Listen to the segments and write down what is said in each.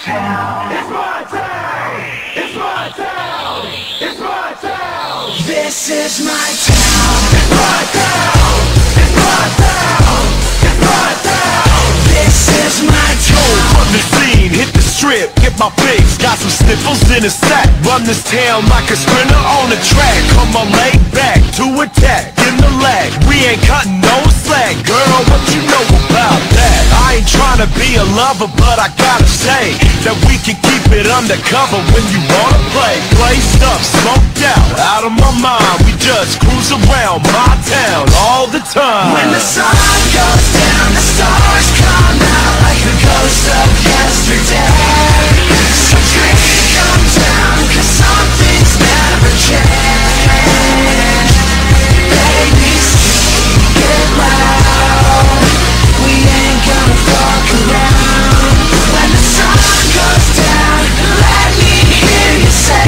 town. It's my town. It's my town. It's my town. This is my town. It's my town. It's my town. It's my town. This is my town. From the scene, hit the strip, get my fix. Got some sniffles in a sack. Run this town like a sprinter on the track. Come on, lay back to attack in the lag. We ain't cutting no slack, girl. What you know about that? I ain't trying to be a lover, but I gotta say that we can keep it undercover when you wanna play. Blazed up, smoked out of my mind. We just cruise around my town all the time. When the sun goes down, the stars come out like the ghost of yesterday. So dreams come down, 'cause some things never change. Baby, sing it loud. We ain't gonna fuck around. When the sun goes down, let me hear you say,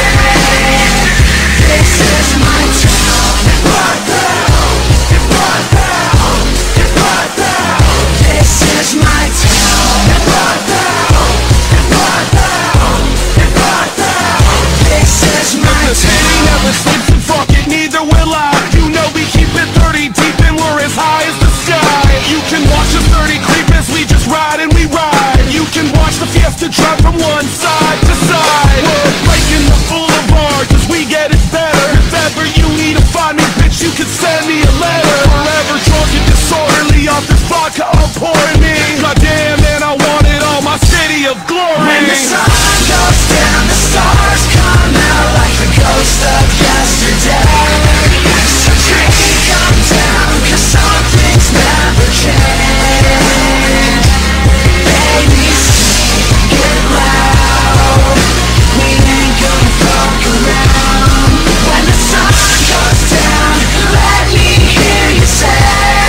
this is my town. My town. It's my town. It's my town. This is my town. It's my town. It's my town. It's my town. This is my The city town. never sleeps and fuck it, neither will I. You know we keep it 30 deep and we're as high as the sky. You can watch us 30 creep as we just ride and we ride. You can watch the Fiesta drive from one side to side. We're breaking the boulevard 'cause we get it better. If ever you need to find me, bitch, you can send me a letter. Forever drunk and disorderly off this vodka I'm pouring me. Goddamn, man, I want it all, my city of glory. When the sun goes down, the stars come out like the ghost of yesterday. So dreams come down, 'cause some things never change. Baby, sing it loud. We ain't gonna fuck around. When the sun goes down, let me hear you say,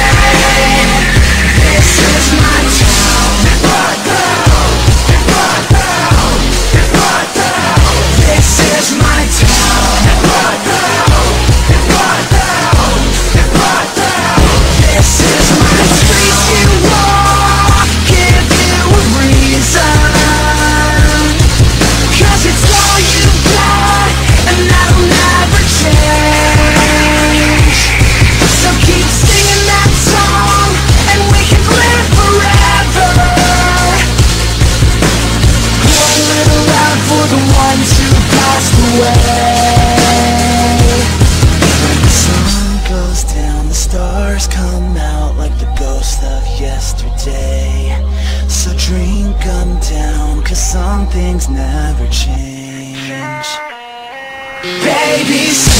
this is my town. My town. It's my town. It's my town. This is my town. My town. It's my town. It's my town. This is my streets you walk, give you a reason. 'Cause it's all you got, and that'll never change. So keep singing that song, and we can live forever. One little round for the ones who passed away. When the sun goes down, the stars come out like the ghost of yesterday. So drink them down, 'cause some things never change. Baby,